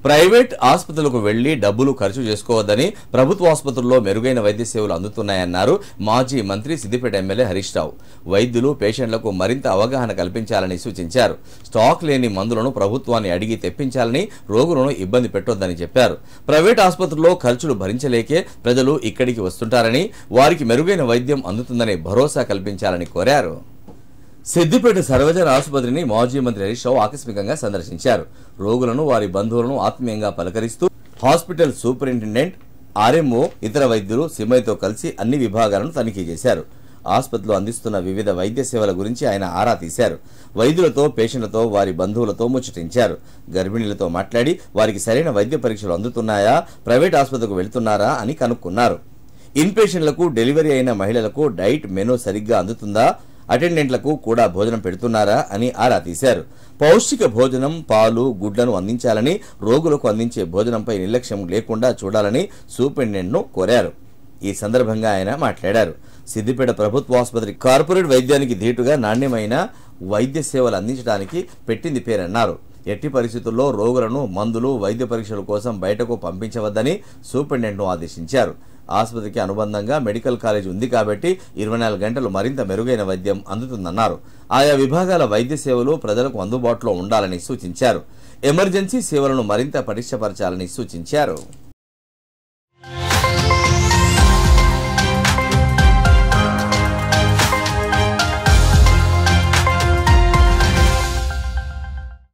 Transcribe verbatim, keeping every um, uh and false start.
Private ఆసుపత్రులకు వెళ్లి డబ్బులు ఖర్చు చేసుకోవద్దని, ప్రభుత్వ ఆసుపత్రుల్లో మెరుగైన వైద్య సేవలు అందుతున్నాయన్నారు మాజీ మంత్రి సిద్దిపేట ఎమ్మెల్యే హరీష్ రావు. వైద్యులు పేషెంట్లకు మరింత అవగాహన కల్పించాలని సూచించారు. స్టాక్ లేని మందులను ప్రభుత్వాన్ని అడిగి తెప్పించాలని, రోగులను ఇబ్బంది పెట్టొద్దని చెప్పారు. ప్రైవేట్ ఆసుపత్రుల్లో ఖర్చులు భరించలేకే ప్రజలు ఇక్కడికి వస్తుంటారని, వారికి మెరుగైన వైద్యం అందుతుందని భరోసా కల్పించాలని కోరారు. సిద్దిపేట సర్వజన ఆసుపత్రిని మాజీ మంత్రి హరీష్ రావు ఆకస్మికంగా సందర్శించారు. రోగులను, వారి బంధువులను ఆత్మీయంగా పలకరిస్తూ హాస్పిటల్ సూపరింటెండెంట్, ఆర్ఎంఓ, ఇతర వైద్యులు సిబ్బందితో కలిసి అన్ని విభాగాలను తనిఖీ చేశారు. ఆసుపత్రిలో అందిస్తున్న వివిధ వైద్య సేవల గురించి ఆయన ఆరా తీశారు. వైద్యులతో, పేషెంట్లతో, వారి బంధువులతో ముచ్చటించారు. గర్భిణీలతో మాట్లాడి వారికి సరైన వైద్య పరీక్షలు అందుతున్నాయా, ప్రైవేట్ ఆసుపత్రికి వెళ్తున్నారా అని కనుక్కున్నారు. ఇన్ పేషెంట్లకు, డెలివరీ అయిన మహిళలకు డైట్ మెనూ సరిగ్గా అందుతుందా, అటెండెంట్లకు కూడా భోజనం పెడుతున్నారా అని ఆరా తీశారు. పౌష్టిక భోజనం, పాలు, గుడ్లను అందించాలని, రోగులకు అందించే భోజనంపై నిర్లక్ష్యం లేకుండా చూడాలని సూపరింటెండెంట్ను కోరారు. ఈ సందర్భంగా ఆయన మాట్లాడారు. సిద్దిపేట ప్రభుత్వ ఆసుపత్రి కార్పొరేట్ వైద్యానికి ధీటుగా నాణ్యమైన వైద్య సేవలు అందించడానికి పెట్టింది పేరన్నారు. ఎట్టి పరిస్థితుల్లో రోగులను మందులు, వైద్య పరీక్షల కోసం బయటకు పంపించవద్దని సూపరింటెండెంట్ను ఆదేశించారు. ఆసుపత్రికి అనుబంధంగా మెడికల్ కాలేజ్ ఉంది కాబట్టి ఇరవై నాలుగు గంటలు మరింత మెరుగైన వైద్యం అందుతుందన్నారు. ఆయా విభాగాల వైద్య సేవలు ప్రజలకు అందుబాటులో ఉండాలని సూచించారు. ఎమర్జెన్సీ సేవలను మరింత పటిష్టపరచాలని సూచించారు.